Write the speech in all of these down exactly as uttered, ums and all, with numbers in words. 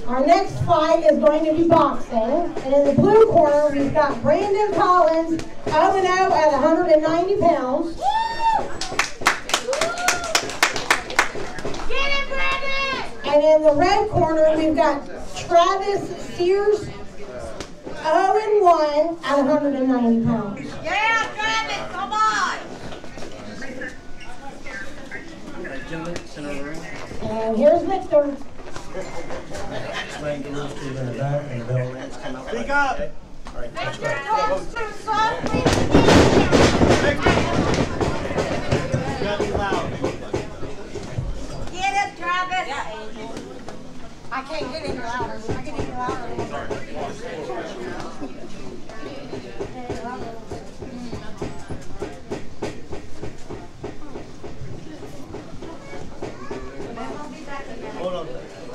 Our next fight is going to be boxing. And in the blue corner, we've got Brandon Collins, oh and oh at one hundred ninety pounds. Get it, Brandon! And in the red corner, we've got Travis Sears, oh and one at one hundred ninety pounds. Yeah, Travis, come on! And here's Victor. Speak up! Victor talks too softly. You gotta be loud. Get it, Travis! I can't get any louder. I can any louder. Hold on.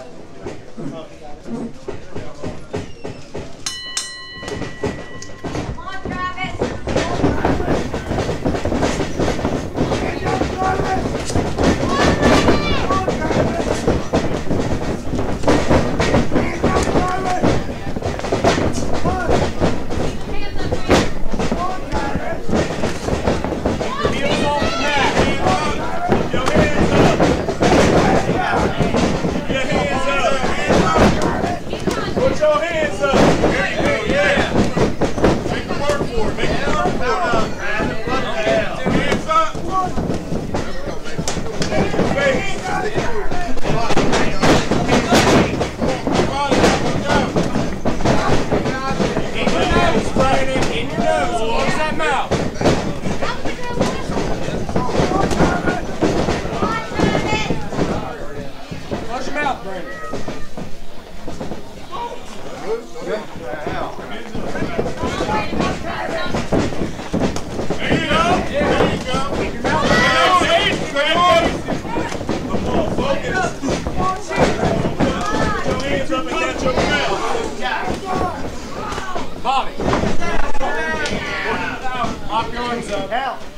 Come on, Travis! Put your hands up. There you go, yeah. Make them work for it. Make them work for it. Hands up. Face. In your nose, Brandon. In your nose. Close that mouth. Close your mouth, Brandon. There you go. There you go. Keep your mouth open. Come on, focus. Put your hands up and catch your mouth. Bobby. Pop your arms up.